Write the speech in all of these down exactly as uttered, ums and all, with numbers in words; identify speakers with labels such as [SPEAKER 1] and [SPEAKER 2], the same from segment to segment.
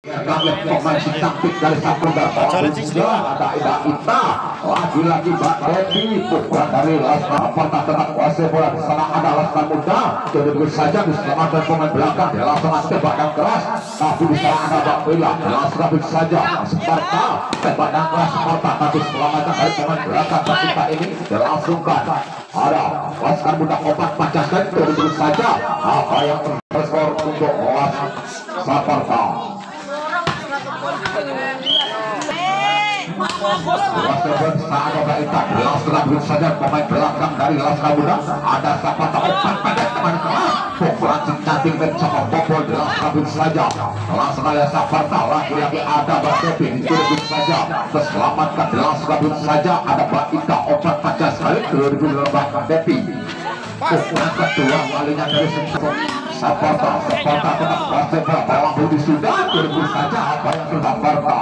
[SPEAKER 1] Pemain si cantik dari Saputra ada Ida Ita, lagi-lagi Mbak Devi, pukulan dari Laskar Apata tetap kuasai bola di sana ada Laskar Muda, jadi begitu saja diselamatkan pemain belakang, dia langsung tembak yang keras, tapi di sana ada Mbak Bella, langsung begitu saja Sparta, tembak yang keras Sparta, tapi selamatkan dari pemain belakang ketika ini dilangsungkan ada Laskar Muda opat Pancasila, jadi begitu saja apa yang terskor untuk Sparta. Laskar begitu saja pemain belakang dari Laskar Muda ada Sapata opat pada teman keras pukulan cantik mencoba bobol di Laskar begitu saja langsung ada Sapata lagi-lagi ada Mbak Devi begitu saja terselamatkan di Laskar begitu saja ada Mbak Ita opat pada sekali begitu Mbak Devi pukulan kedua kalinya dari Sapata Sapata tetap kuasai bola bawang budi sudah begitu saja apa yang sudah Sapata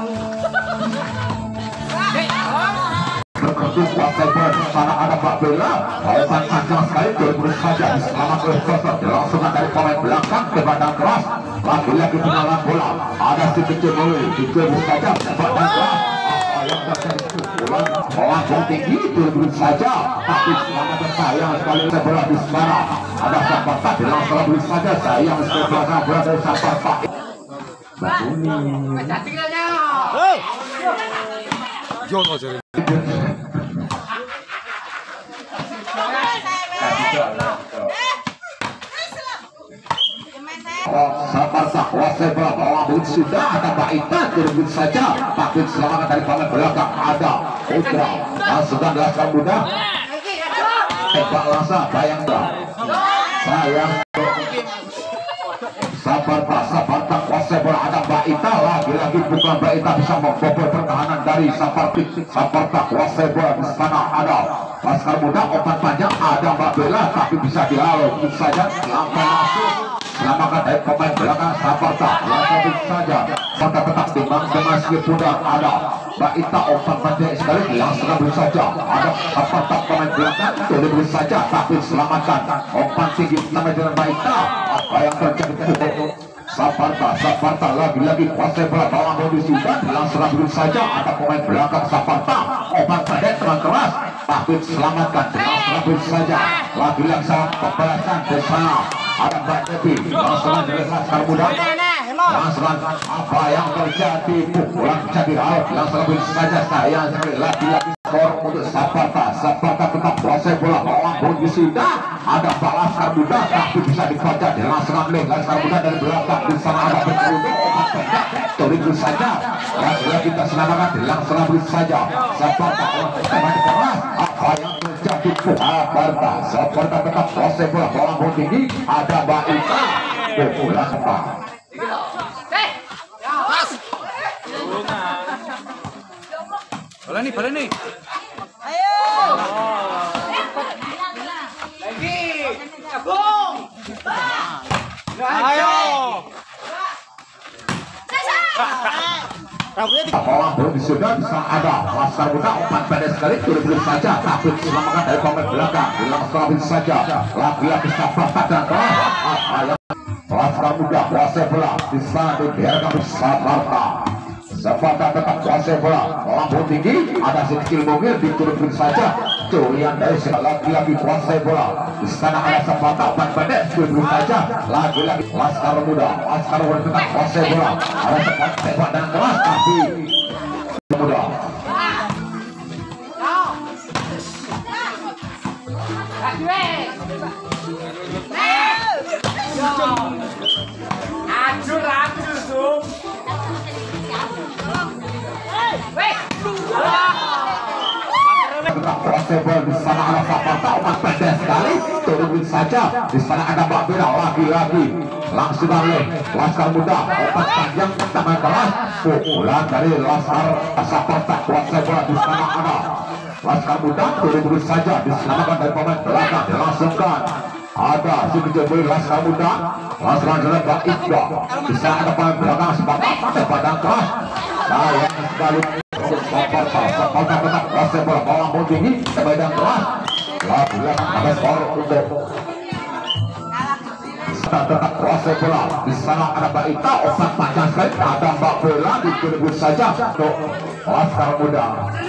[SPEAKER 1] berkedus kuasai bola di sana ada Mbak Bella obat panjang sekali begitu saja diselamatkan oleh Sosok dilangsungan dari pemain belakang ke badan keras lagi-lagi pengalan bola ada si kecil mulai kecil saja badan keras yang terjadi pukulan langsung tinggi begitu saja tapi selamatkan sayang sekali bola di sana ada Sapata dilangsungan begitu saja sayang sekali bola dari Sapata Mbak Uni Jangan ngajarin Saparta kuasai bola bawang budi sudah ada Mbak Ita begitu saja tapi selamatkan dari pemain belakang ada Putra langsungkan Laskar Muda tembak langsung bayang sayang Saparta Saparta kuasai bola ada Mbak Ita lagi-lagi bukan Mbak Ita bisa membobol pertahanan dari Saparta Saparta kuasai bola di sana ada Laskar Muda obat panjang ada Mbak Bella tapi bisa dihalau begitu saja langsung langsung selamatkan dari pemain belakang Saparta langsung saja Saparta tetap timbang meskipun ada Mbak Ita obat panjang sekali langsung begitu saja ada Saparta pemain belakang jadi begitu saja tapi selamatkan obat tinggi sama dengan Mbak Ita apa yang terjadi Saparta Saparta lagi-lagi kuasai bola bawang bodi sudah langsung begitu saja ada pemain belakang Saparta obat panjang terang keras tapi selamatkan langsung begitu saja lagi-lagi saat pembalasan di sana ada Mbak Devi langsung dari Laskar Muda langsung apa yang terjadi pukulan jadi out langsung begitu saja sayang sekali lagi-lagi skor untuk Saparta Saparta tetap kuasai bola bawang bodi sudah ada Mbak Laskar Muda tapi bisa dibaca di langsung oleh Laskar Muda dari belakang di sana ada berkerudung obat pendek begitu saja lagi-lagi kita selamatkan di langsung begitu saja Saparta tembak keras apa yang terjadi Saparta Saparta tetap kuasai bola bawang bodi tinggi ada Mbak Ita pukulan apa bola nih bola nih ayo lagi gabung ayo bola belum sudah bisa ada Laskar Muda obat pendek sekali begitu saja tapi selamatkan dari pemain belakang dilangsungkan begitu saja lagi-lagi Saparta dan keras apa yang Laskar Muda kuasai bola di sana dibiarkan Saparta Saparta tetap kuasai bola lambung tinggi ada si kecil mungil diturunkan saja curian dari lagi-lagi kuasai bola di sana ada Saparta obat pendek begitu saja lagi-lagi Laskar Muda Laskar Muda tetap kuasai bola ada Saparta tembak dan keras tapi muda acur acur zoom kuasai bola di sana ada Saparta obat pendek sekali turun saja di sana ada Mbak Bella lagi-lagi langsung oleh Laskar Muda obat panjang tangan keras pukulan dari Laskar Saparta kuasai bola di sana ada Laskar Muda turun saja diselamatkan dari pemain belakang dilangsungkan ada si kejebel Laskar Muda langsung dari Mbak Ita bisa ada pemain belakang Saparta badan keras sayang sekali Saparta Saparta tetap kuasai bola bawang bodi tinggi badan keras lagi-lagi ada skor untuk Saparta tetap kuasai bola. Di sana ada Mbak Ita, otak panjang sekali. Ada Mbak Bella dikirim saja untuk Laskar Muda.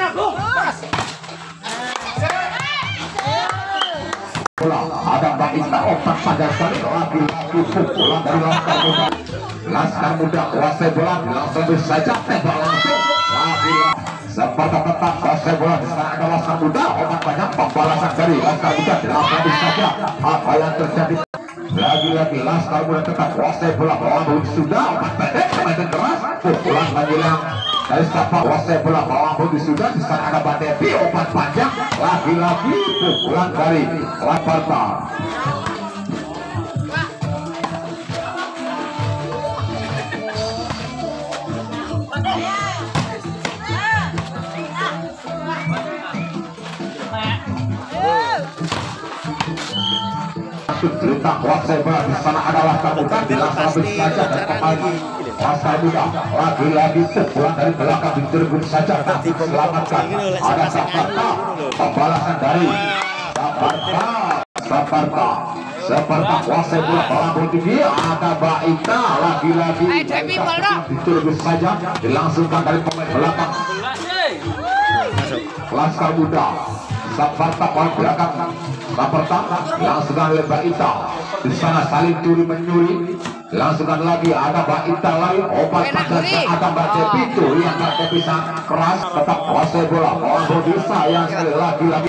[SPEAKER 1] Bola ada Mbak Ita, otak panjang sekali. Lagi-lagi pukulan dari Laskar Muda. Laskar Muda kuasai bola, langsung saja tembak langsung. Lagi-lagi Saparta tetap kuasai bola. Di sana ada Laskar Muda, otak panjang pembalasan dari Laskar Muda. Langsung saja apa yang terjadi. Lagi-lagi Laskar Muda tetap kuasai bola. Bawang sudah otak pendek semakin keras. Pukulan menyilang dari Saparta kuasai bola. Bawang sudah. Di sana ada Mbak Devi, otak panjang. Lagi-lagi pukulan dari Saparta. Cerita kuasai bola. Di sana adalah Kamutan dilaksanakan saja dan kembali Laskar Muda. Lagi-lagi pukulan dari belakang diterbun saja tapi selamatkan. Ada Saparta, pembalasan dari Saparta. Saparta Saparta kuasai bola, bola tinggi. Ada Mbak Ita, lagi-lagi diterbun saja dilangsungkan dari pemain belakang Laskar Muda. Saparta pemain belakang Saparta langsungkan oleh Mbak Ita. Di sana saling curi menyuri. Langsungkan lagi ada Mbak Ita lagi. Obat panjang ada Mbak Devi. Itu yang Mbak Devi sangat keras. Tetap kuasai bola. Bola bisa yang sekali lagi-lagi.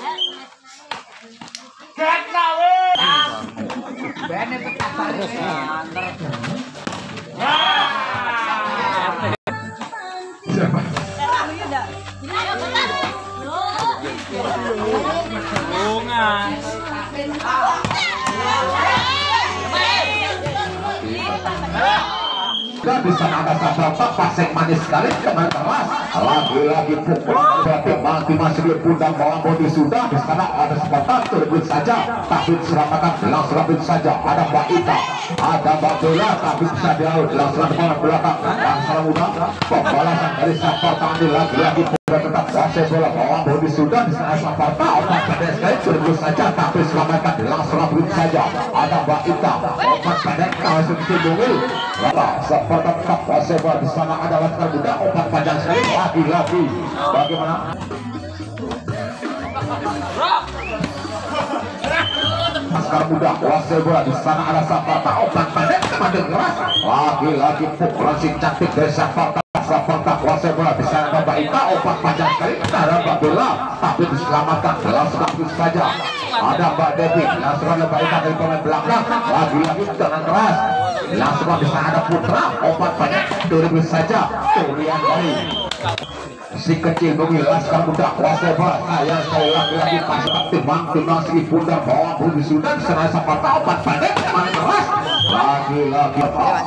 [SPEAKER 1] Dan di sana ada Saparta, pasek manis sekali, kemarin keras. Lagi-lagi pukulan berarti mati masih di pundak bawang bodi sudah. Di sana ada Saparta, terbit saja, tapi diselamatkan, langsung rabit saja. Ada Mbak Ita, ada Mbak Bella, tapi bisa diaut, langsung ke belakang. Laskar Muda, pembalasan dari Saparta ini lagi-lagi tetap kuasai bola. Bawang bodi sudah. Di sana Saparta, otak pendek sekali, terbit saja, tapi diselamatkan, langsung rabit saja. Ada Mbak Ita, otak pendek, langsung ditimbungi. Saparta tetap kuasai bola. Di sana ada Laskar Muda, otak panjang sekali. Lagi-lagi bagaimana? Laskar Muda kuasai bola. Di sana ada Saparta, otak pendek semakin keras. Lagi-lagi pukulan si cantik dari Saparta. Saparta kuasai bola. Di sana ada Mbak Ita, otak panjang sekali. Ada Mbak Bella, tapi diselamatkan, langsung kabur saja. Ada Mbak Devi, langsung ada Mbak Ita dari pemain belakang. Lagi-lagi dengan keras. Langsung bisa ada Putra, obat banyak turun saja. Tulian dari si kecil bumi Laskar Muda kuasai bola. Saya sekali lagi-lagi pasukan timbang-timbang si bunda bawang bumi sudah. Serah Saparta, obat pendek mana keras. Lagi-lagi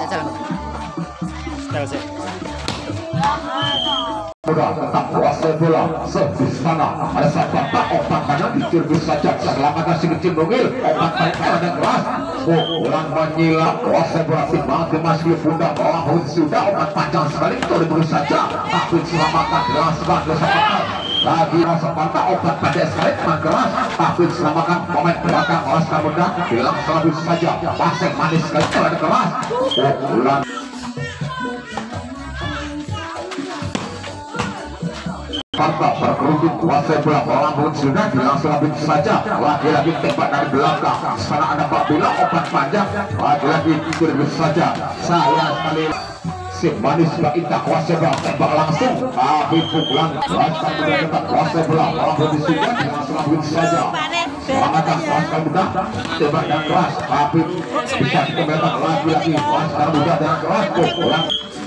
[SPEAKER 1] Muda tetap kuasai bola. Di sana ada Saparta, obat banyak ditirbus saja. Selamatkan si kecil bumi, obat pendek mana keras. Pukulan menyilang kuasai bola. Timbang-timbang si bunda bawang bumi sudah. Obat panjang sekali turun saja, tapi diselamatkan langsung oleh Saparta. Lagi Saparta, obat pendek sekali teman keras, tapi diselamatkan pemain belakang Laskar Muda. Bilang selalu saja, pasek manis sekali teman keras. Pukulan Saparta berkerucut kuasai bola. Bawang bumi sudah langsung habis saja. Lagi-lagi tembak dari belakang. Sana ada Mbak Bella, obat panjang. Lagi-lagi turun saja. Saya sekali si manis Mbak Ita kuasai bola, tembak langsung, tapi pukulan Laskar Muda tetap kuasai bola. Bawang bumi sudah langsung habis saja. Selamatkan Laskar Muda, tembak yang keras, tapi bisa dikembalikan lagi-lagi Laskar Muda dengan keras. Pukulan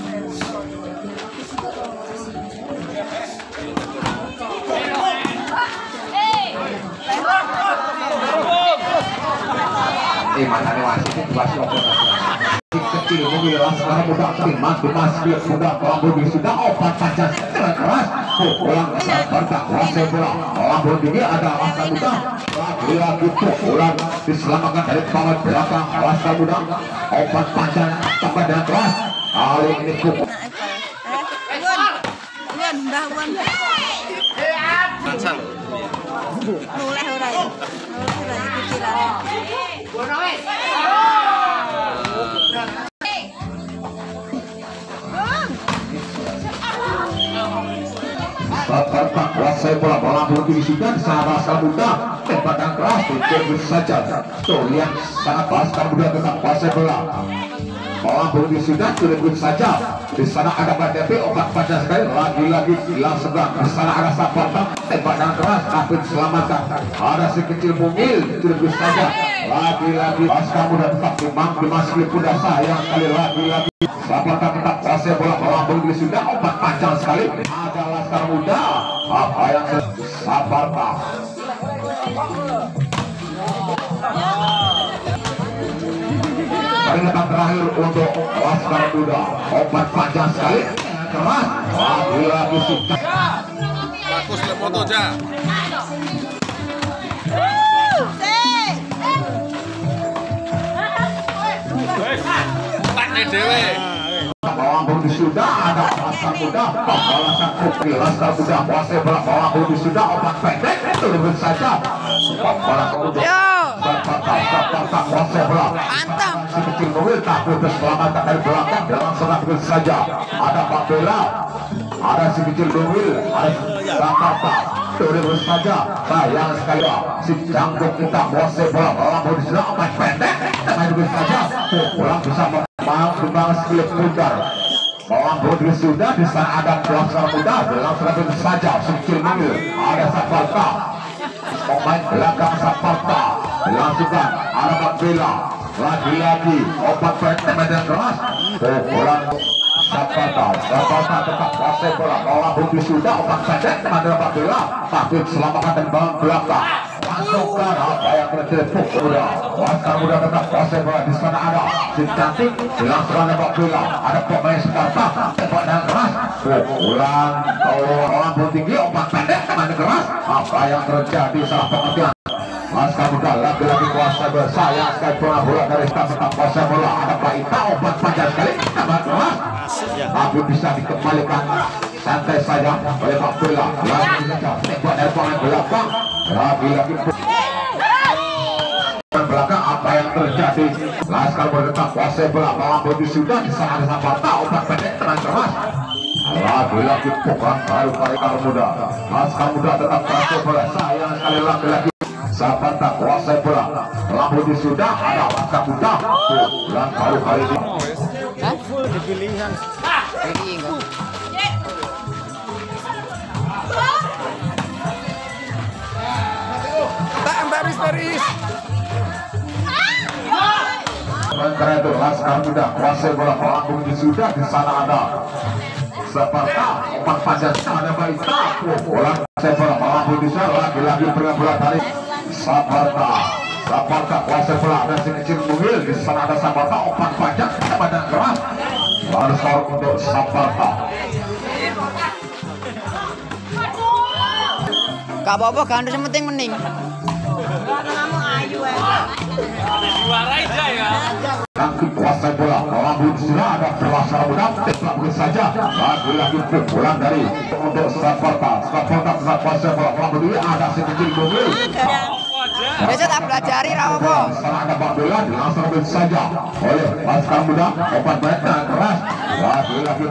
[SPEAKER 1] eh mana nih wasit itu wasit kecil mobil Laskar Muda timbang timbang dia sudah bawang sudah obat panjang keras. Pukulan Saparta kuasai bola. Bawang ini ada Laskar Muda. Lagi-lagi pukulan diselamatkan dari pemain belakang Laskar Muda. Obat panjang tambah dengan keras. Kali ini pukul. Mulai orang, mulai pikiran. Seperti kuasai bola bola diisikan salah satu muda tembakan keras itu saja. Tuh lihat sangat pasar muda tetap kuasai bola. Bola belum disudah direbut saja. Di sana ada K T P obat pada sekali lagi-lagi gila sebelah. Di sana ada Saparta tembakan keras tapi diselamatkan. Ada si kecil mungil direbut saja. Lagi-lagi pasar muda tetap memang dimasuki kuda sayang sekali lagi-lagi. Saparta tetap kuasai bola bola belum disudah obat panjang sekali. Ada Laskar Muda. Apa yang Saparta? Peringatan terakhir untuk Laskar Muda. Obat panjang sekali. Keras. Lagi-lagi suka.
[SPEAKER 2] Bagus le foto aja. Tak dewe.
[SPEAKER 1] Bawang belum sudah ada Laskar Muda. Balasan Putri Laskar Muda kuasai bola bawang belum sudah obat pendek itu lebih saja. Bola kemudian. Saparta kuasai bola.
[SPEAKER 3] Mantap.
[SPEAKER 1] Si kecil mobil tak putus selamatkan dari belakang dalam serangan saja. Ada Pak Bela, ada si kecil mobil, ada Saparta. Terus saja sayang sekali si jangkuk kita kuasai bola bawang belum sudah obat pendek. Terus saja pulang bisa mau kembang skilip putar. Bawang putih sudah di sana ada Laskar Muda langsung itu saja sekecil mobil ada Saparta. Pemain belakang Saparta langsungkan ada Pak Bela lagi-lagi obat pendek medan keras. Pukulan Saparta. Saparta tetap kuasai bola bawang putih sudah obat pendek medan Pak Bela tapi selamatkan dan bawang belakang. Masukkan apa yang terjadi Muda. Laskar Muda tetap kuasai bola di sana ada si cantik dilangsungkan oleh Pak Bela ada pemain Saparta tembak dan keras. Pukulan orang tinggi obat pendek teman keras. Apa yang terjadi salah pengertian. Laskar Muda lagi-lagi kuasai bola. Sayang sekali bola bola dari tetap kuasai bola ada Pak Ita obat panjang sekali teman keras tapi bisa dikembalikan santai saja oleh Pak Bela. Lagi saja tembak dari pemain belakang lagi-lagi belakang. Apa yang terjadi. Laskar Muda tetap kuasai bola bawang putih sudah di sana ada Saparta obat pendek teman keras. Lagi-lagi pukulan baru Laskar Muda. Laskar Muda tetap kuasai bola. Sayang sekali lagi-lagi Saparta kuasai bola bawang putih sudah ada Laskar Muda. Pukulan baru kali ini.
[SPEAKER 3] Hah? Dipilihan. Ini enggak. Tak baris-baris.
[SPEAKER 1] Sementara itu Laskar Muda kuasai bola bawang putih sudah di sana ada Saparta obat panjang ada Pak Ita. Bola kuasai bola bawang putih sudah lagi-lagi berikan bola tarik Saparta. Saparta kuasai bola dan si kecil mungil di sana ada Saparta obat panjang pada keras. Baru skor untuk Saparta.
[SPEAKER 3] Gak apa-apa, kan yang penting mending.
[SPEAKER 1] Kaki kuasai bola bawang putih sudah ada Laskar Muda tetap begitu saja. Lagi-lagi pukulan dari untuk Saparta. Saparta tetap kuasai bola bawang putih ada si kecil mungil.
[SPEAKER 3] Biasa tak pelajari apa.
[SPEAKER 1] Sana ada Pak Bela langsung begitu saja oleh Laskar Muda obat pendek keras. Lagi-lagi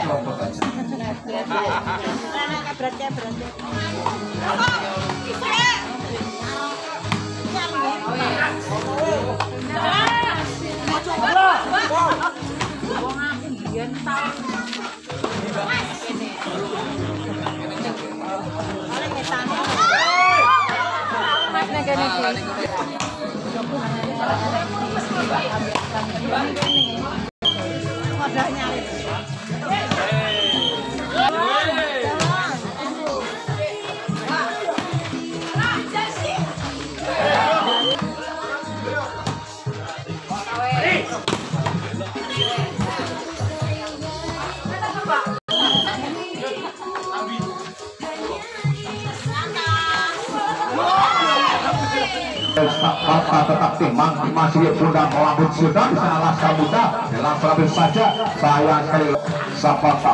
[SPEAKER 1] copot aja. Kata tetap timang masih Bunda melambut sudah di sana Laskar Muda langsung ambil saja sayang sekali Sapata.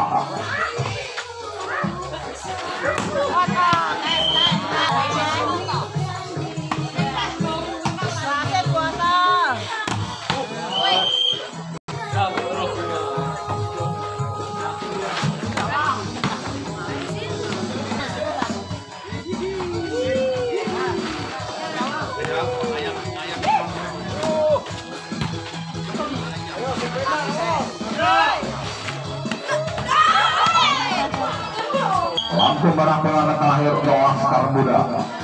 [SPEAKER 1] Langsung barang-barang terakhir untuk Laskar Muda.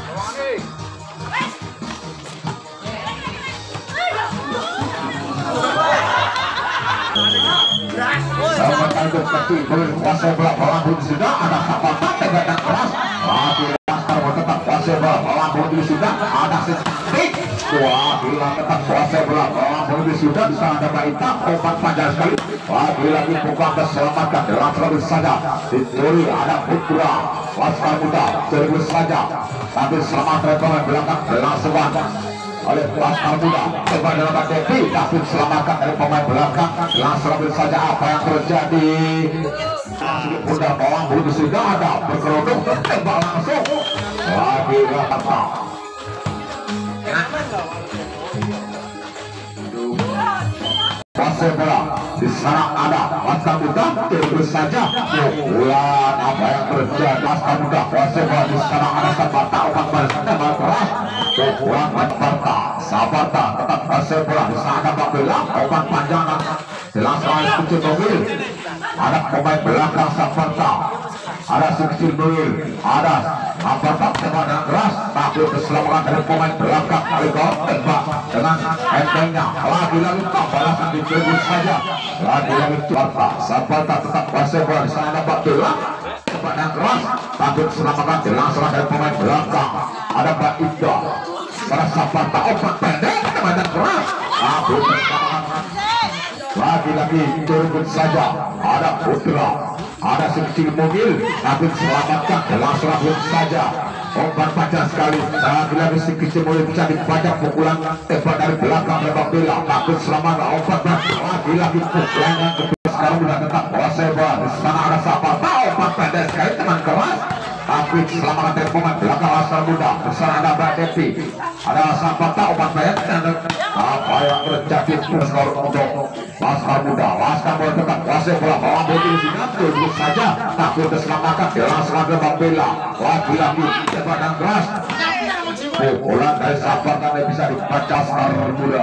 [SPEAKER 1] Sahabat Aldo seperti berkuasa bola bola sudah ada Sapata tegakan keras. Tapi Laskar Muda tetap kuasa bola bola sudah ada secantik. Wah, bila tetap kuasa bola bola sudah bisa ada Baita obat panjang sekali. Lagi-lagi bukan keselamatan dalam terus saja dicuri ada Putra Laskar Muda terus saja sambil selamat rekomen belakang langsung oleh Laskar Muda coba dalam Devi tapi selamatkan dari pemain belakang langsung ambil saja apa yang terjadi. Bunda bawang butuh sudah ada berkerudung tembak langsung lagi Jakarta. Kuasa bola di sana ada Laskar Muda terus saja bulan apa yang terjadi. Laskar Muda kuasa bola di sana ada Sapata obat balas tembak keras bulan Sapata Sapata tetap kuasa bola di sana ada Babela obat panjangan langsung oleh kecil mobil ada pemain belakang Sapata ada kecil mobil ada Sapata tembak dengan keras tapi keselamatan dari pemain belakang kali kau tembak dengan entengnya lagi-lagi tak balasan di terus saja lagi-lagi Sapata Sapata tetap kuasa bola di sana ada Babela tembak dengan keras tapi keselamatan langsung dari pemain belakang ada Mbak Ida pada Sapata obat pendek tembak dengan keras tapi keselamatan lagi-lagi turun saja ada Putra ada sekecil mobil tapi selamatkan langsung saja obat panjang sekali lagi-lagi sekecil mobil bisa dibaca pukulan tembak dari belakang oleh Babela tapi selamat obat lagi-lagi pukulan yang kedua sekarang sudah tetap kuasa bola di sana ada Sapata obat pendek sekali teman keras tapi selamatkan dari pemain belakang Laskar Muda di sana ada Mbak Devi ada Sapata obat pendek apa yang terjadi skor untuk Laskar Muda. Laskar Muda tetap kuasa bola bawang putih di sini terus saja takut diselamatkan langsung ke Babela lagi-lagi tembak dan keras pukulan dari Sapata yang bisa dibaca Laskar Muda.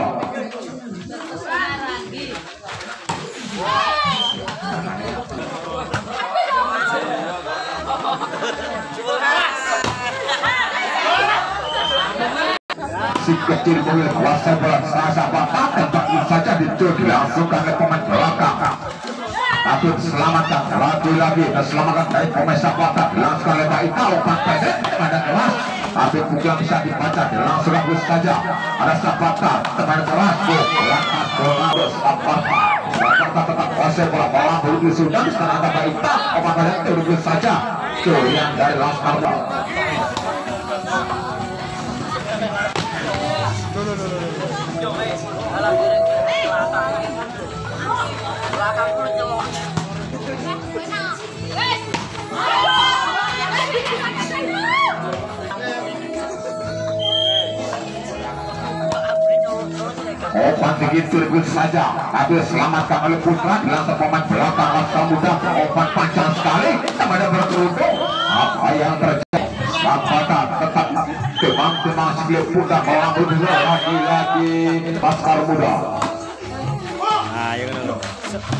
[SPEAKER 1] Si kecil mobil kuasa bola sana Sapata tembak saja dicuri langsung oleh pemain belakang tapi diselamatkan lagi-lagi diselamatkan dari pemain Sapata langsung oleh Baita obat pendek pada keras tapi pukulan bisa dibaca langsung langsung saja ada Sapata teman keras belakang bola Sapata Sapata tetap kuasa bola bola bulu sudah sekarang ada Baita obat pendek terus saja curian dari Laskar Muda. Opan tinggi turun saja, tapi selamatkan oleh Putra. Dilangsung pemain belakang Laskar Muda. Opan panjang sekali, kepada berkerudung. Apa yang terjadi? Sapata tetap kemang-kemang sebelum Putra melambut lagi-lagi Laskar Muda.
[SPEAKER 3] Nah, ya kan lo.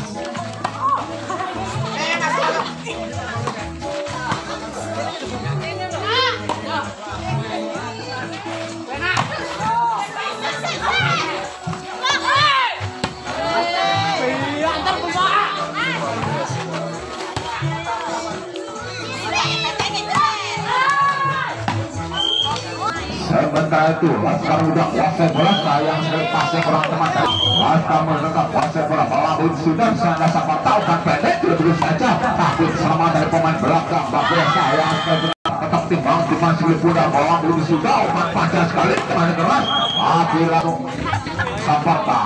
[SPEAKER 1] Sementara itu Laskar Muda kuasai bola, sayang sekali pasnya kurang teman dari Laskar Muda tetap kuasai bola. Melambut sudah sana sama tahu kan pendek dulu saja, tapi selamat dari pemain belakang. Tapi sayang sekali tetap timbang timbang sebelum Muda melambut sudah obat panjang sekali teman keras. Tapi langsung Sapata.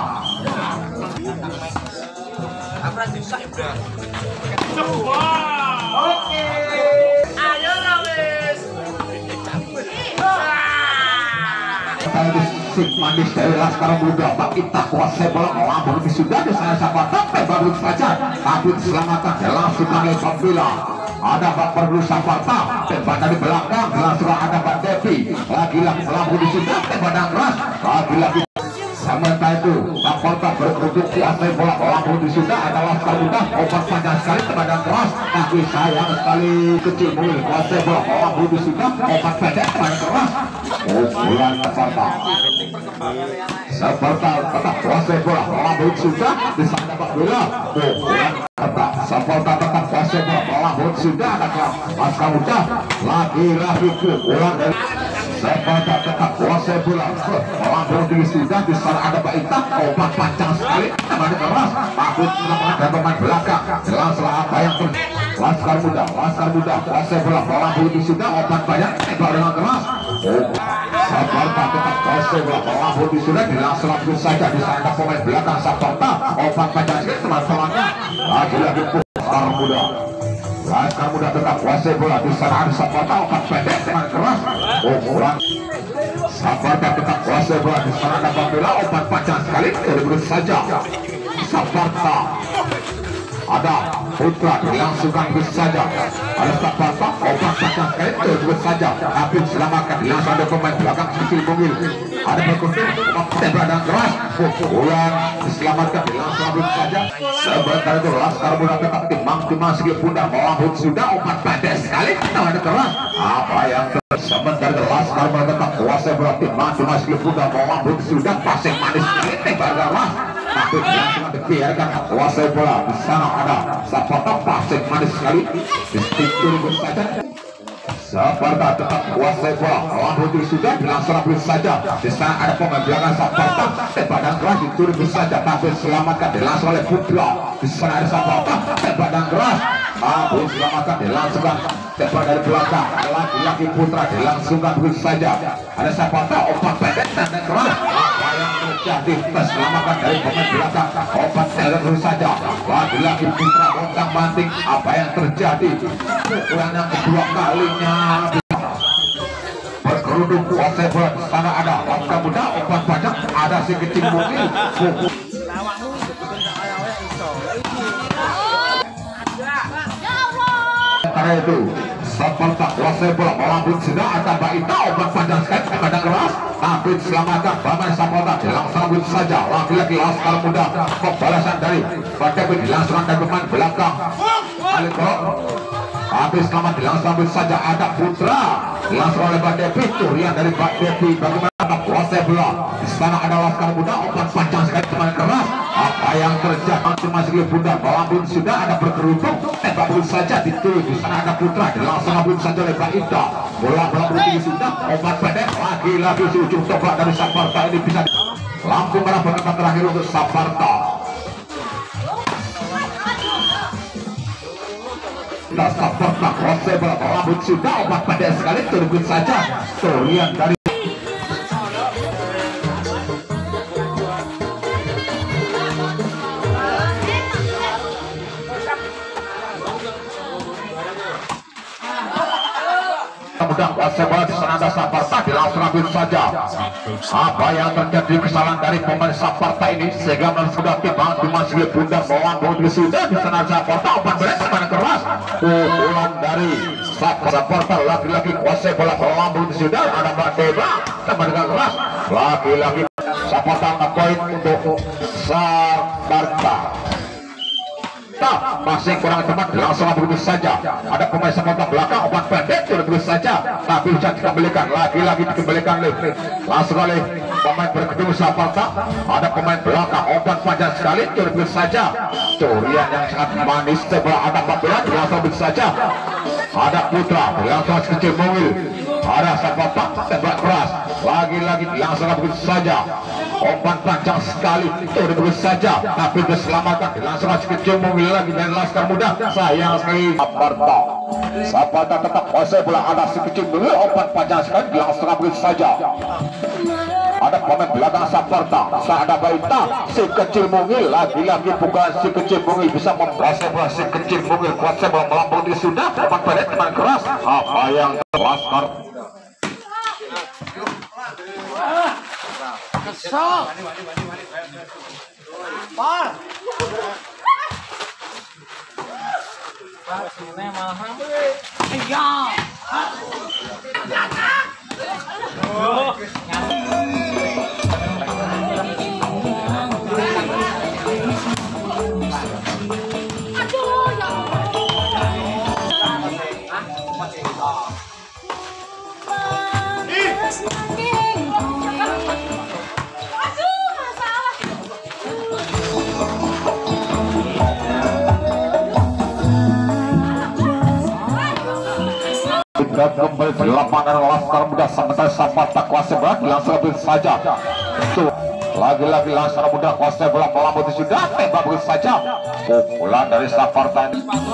[SPEAKER 2] Oke. Ayo Rawis.
[SPEAKER 1] Si manis dari Laskar Muda, Pak kita kuasai bola melambung sudah di sana Sapata baru saja, tapi diselamatkan langsung oleh Pembela. Ada Pak Perlu Sapata, tembak dari belakang langsung ada Pak Devi, lagi-lagi melambung sudah tembak keras, lagi-lagi. Sementara itu Sapata berkerudung kuasai bola melambung sudah ada Laskar Muda, obat panjang sekali tembak keras, tapi sayang sekali kecil mungil kuasai bola melambung sudah obat pendek tembak keras. Pukulan Sapata. Sapata tetap kuasai bola melambut sudah di sana Pak Bela. Pukulan Sapata. Sapata tetap kuasai bola melambut sudah ada Laskar Muda. Lagi-lagi pukulan dari Sapata tetap kuasai bola melambut sudah di sana ada Pak Ita. Obat panjang sekali teman keras. Takut selamat dan pemain belakang. Jelas apa yang terjadi. Laskar Muda, Laskar Muda kuasai bola melambut sudah obat banyak tembak dengan keras. Sapata tetap kuasai bola melambut sudah dilangsung saja di sana pemain belakang Sapata obat panjang sekali teman-temannya. Lagi-lagi Laskar Muda. Laskar Muda tetap kuasai bola di sana ada Sapata obat pendek teman keras. Pukulan Sapata tetap kuasai bola di sana ada Pembela obat panjang sekali terus saja. Sapata ada Putra dilangsungkan begitu saja, ada Sapata obat panjang sekali terus saja, tapi diselamatkan dilangsung ada pemain belakang kecil mungil, ada berkuntung tembak dan keras, pukulan diselamatkan dilangsung begitu saja. Sebentar itu Laskar Muda tetap timbang-timbang segi pundak melambut sudah obat pendek sekali ada keras. Apa yang sebentar itu Laskar Muda tetap kuasai bola timbang-timbang segi pundak melambut sudah pasang manis sekali tembak keras. Tapi langsung dibiarkan kuasai bola di sana ada Sapata pasang manis sekali distikur saja. Sapata tetap kuasai bola melambut sudah dilangsung saja di sana ada pemain belakang Sapata tembak dan keras diturun saja, tapi selamatkan dilangsung oleh Putra. Di sana ada Sapata tembak dan keras, tapi selamatkan dilangsungkan tembak dari belakang. Lagi-lagi Putra dilangsungkan begitu saja, ada Sapata obat pendek dan keras. Apa yang terjadi? Terselamatkan dari pemain belakang obat terus saja. Lagi-lagi Putra bontang banting. Apa yang terjadi? Pukulan yang kedua kalinya berkerudung kuasai bola di sana ada Laskar Muda obat banyak, ada si kecil mungil. Karena itu Sapata kuasai bola melambut sudah ada Mbak Ita obat panjang sekali kepada keras, tapi diselamatkan pemain Sapata dilangsung saja. Lagi-lagi Laskar Muda pembalasan dari Pak Devi dilangsungkan dari pemain belakang Aliko, tapi selamat dilangsung saja ada Putra dilangsung oleh Pak Devi. Curian dari Pak Devi bagaimana kuasai bola di sana ada Laskar Muda obat panjang sekali teman keras. Apa yang terjadi? Masih Bunda melambut sudah ada berkerudung tembak begitu saja diturun di sana ada Putra dilangsung begitu saja oleh Pak Ita. Bola melambut tinggi sudah obat pendek, lagi-lagi si ujung tombak dari Sapata ini bisa lampu merah penonton terakhir untuk Sapata. Sapata kuasai bola melambut sudah obat pendek sekali turun saja. Curian dari Mudah kuasai bola di sana sana ada Saparta dilangsung ambil saja. Apa yang terjadi kesalahan dari pemain Saparta ini sehingga sudah tiba dimasuki bunda melambung di sudah di sana Saparta open beres teman keras. Pukulan dari Saparta lagi-lagi kuasai bola melambung di sudah ada Mbak Deba teman keras lagi-lagi Saparta poin untuk Saparta. Masih kurang tepat langsung begitu saja. Ada pemain Saparta belakang umpan pendek begitu saja, tapi bisa dikembalikan lagi-lagi dikembalikan oleh langsung oleh pemain berkedua Saparta. Ada pemain belakang umpan panjang sekali begitu saja. Curian yang sangat manis sebelah ada Papila langsung begitu saja. Ada Putra langsung kecil mobil. Ada Saparta tembak keras lagi-lagi langsung begitu saja. Umpan panjang sekali begitu saja, tapi diselamatkan langsung kecil mobil lagi dan Laskar Muda. Sayang sekali Saparta. Saparta tetap kuasai bola, ada si kecil mobil umpan panjang sekali langsung begitu saja. Ada pemain belakang Saparta, ada Baita, si kecil mobil lagi-lagi bukan si kecil mobil bisa memproses bola, si kecil mobil kuasai bola melambung di sudah umpan pendek teman keras. Apa yang Laskar
[SPEAKER 2] Kesel. Par. Ini mahal. Iya.
[SPEAKER 1] kembali di lapangan Laskar Muda sementara Saparta kuasai bola langsung ambil saja. Tuh lagi-lagi Laskar Muda kuasai bola melambung sudah tembak begitu saja. Pukulan dari Saparta.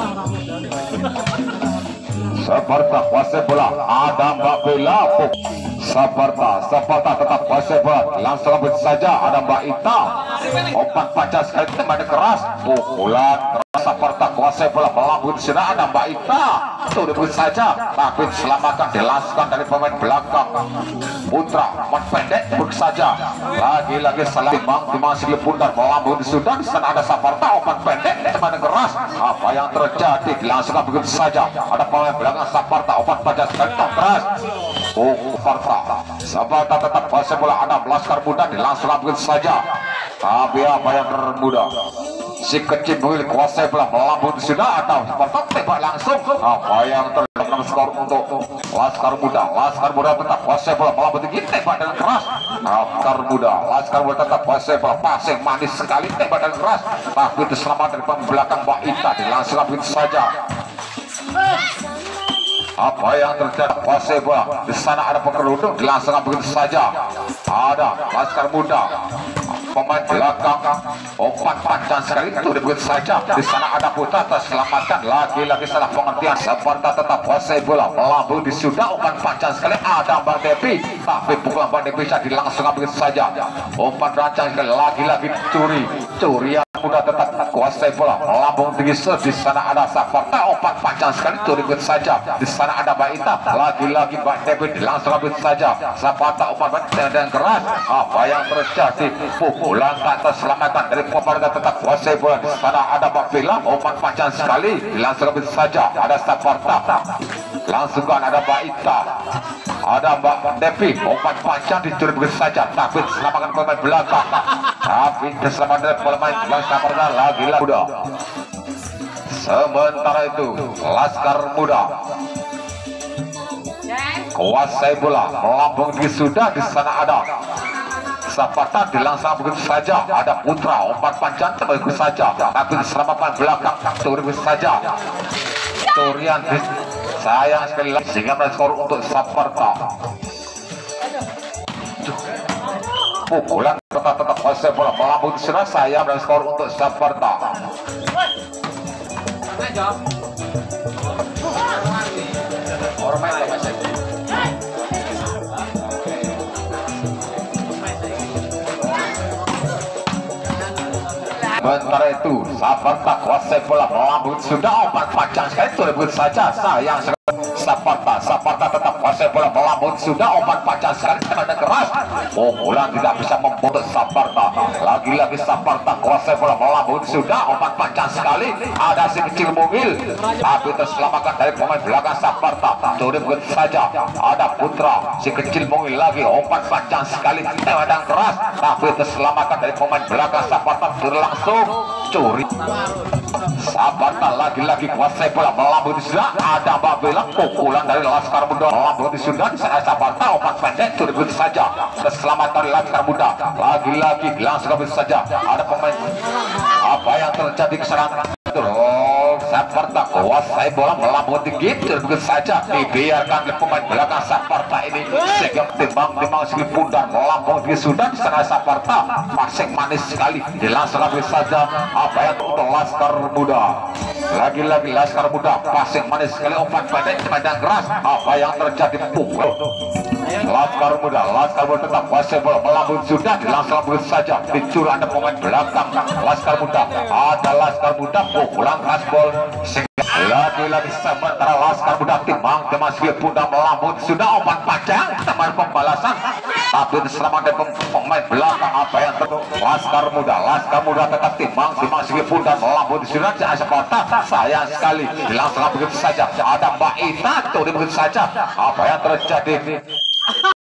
[SPEAKER 1] Saparta kuasai bola, ada Mbak Bella. Saparta, Saparta tetap kuasai bola langsung ambil saja. Ada Mbak Ita. Umpan panjang sekali teman keras. Pukulan Saparta kuasai bola melambung di sana. Ada Mbak Ita. Sudah begitu saja, tapi diselamatkan dilaskan dari pemain belakang Putra. Umpan pendek begitu saja. Lagi-lagi salah timbang dimasuki pundar melambung di sudah. Di sana ada Saparta. Umpan pendek teman keras. Apa yang terjadi dilangsungkan begitu saja. Ada pemain belakang Saparta. Umpan panjang sekali keras. Oh, Saparta. Saparta tetap kuasai bola. Ada Laskar Muda dilangsungkan begitu saja. Tapi apa yang termuda? Si kecil milik kuasai bola melambung di sudah atau Saparta tembak langsung. Apa yang terdapat skor untuk Laskar Muda? Laskar Muda tetap kuasai bola melambung tinggi tembak dengan keras. Laskar Muda, Laskar Muda tetap kuasai bola passing manis sekali tembak dengan keras. Tapi diselamatkan dari belakang Mbak Ita dilangsungkan begitu saja. Apa yang terjadi kuasai bola? Di sana ada pengerudung dilangsungkan begitu saja. Ada Laskar Muda. Pemain belakang umpan panjang sekali itu begitu saja. Di sana ada Putra terselamatkan lagi-lagi salah pengertian. Saparta tetap kuasai bola melambung di sudah umpan panjang sekali. Ada Mbak Devi, tapi pukulan Mbak Devi bisa dilangsungkan begitu saja. Umpan rancang sekali lagi-lagi curi curian Muda tetap kuasai bola melambung tinggi. Di sana ada Saparta umpan panjang sekali itu begitu saja. Di sana ada Mbak Ita lagi-lagi Mbak Devi dilangsungkan begitu saja. Saparta umpan pendek dan keras. Apa yang terjadi? Pukulan tak terselamatkan dari Saparta tetap kuasai bola. Di sana ada Mbak Bella umpan panjang sekali dilangsungkan begitu saja. Ada Saparta langsungkan ada Mbak Ita. Ada Mbak Devi umpan panjang dicuri begitu saja. Tapi diselamatkan pemain belakang. Tapi diselamatkan dari pemain belakang Saparta lagi-lagi muda. Sementara itu Laskar Muda kuasai bola melambung di sudah. Di sana ada Saparta dilangsung begitu saja. Ada Putra umpan panjang begitu saja. Tapi diselamatkan belakang begitu saja. Turian sayang sekali lagi sehingga skor untuk Saparta. Pukulan tetap tetap kuasai bola melambung di sana. Sayang dan skor untuk Saparta. Sementara itu Saparta kuasai bola melambung sudah umpan panjang sekali itu begitu saja. Sayang Saparta. Saparta tetap kuasai bola melambung sudah umpan panjang sekali tenaga keras. Pukulan tidak bisa memutus Saparta. Lagi-lagi Saparta kuasai bola melambung sudah umpan panjang sekali. Ada si kecil mungil tapi terselamatkan dari pemain belakang Saparta. Turun begitu saja. Ada Putra si kecil mungil lagi umpan panjang sekali tendangan keras tapi terselamatkan dari pemain belakang Saparta. Langsung curi. Saparta lagi-lagi kuasai bola melambung sudah. Ada Babela pukulan dari Laskar Muda melambung sudah di sana Saparta umpan pendek turun begitu saja. Keselamatan dari Laskar Muda. Lagi-lagi langsung begitu saja. Ada pemain apa yang terjadi keserangan oh, Saparta kuasai bola melambung tinggi turun begitu saja. Dibiarkan oleh pemain belakang Saparta ini sehingga timbang-timbang segi pundar melambung tinggi sudah di sana Saparta masing manis sekali dilangsungkan begitu saja. Apa yang untuk Laskar Muda. Lagi-lagi Laskar Muda passing manis sekali umpan pendek pandang keras. Apa yang terjadi pukul Laskar Muda. Laskar Muda tetap kuasai bola melambung sudah dilangsungkan begitu saja. Dicuri ada pemain belakang Laskar Muda. Ada Laskar Muda pukulan keras bol. Lagi-lagi sementara Laskar Muda timbang dimasuki pundak melambung sudah umpan panjang teman pembalasan tapi diselamatkan pemain belakang. Apa yang terjadi Laskar Muda. Laskar Muda tetap timbang dimasuki pundak melambung sudah Saparta. Sayang sekali dilangsungkan begitu saja. Ada Mbak Ita turun begitu saja. Apa yang terjadi